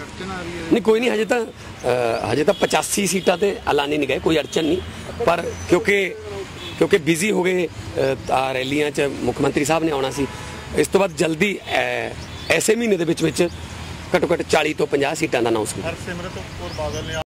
नहीं कोई नहीं, हजे तो 85 सीटां ते ऐलानी नहीं गए, कोई अड़चन नहीं, पर क्योंकि बिजी हो गए रैलियां च मुख्यमंत्री साहब ने आना सी, इस तो बाद जल्दी ऐसे महीने दे विच घट्टो घट्ट 40 तो 50 सीटां दा अनाउंस किया।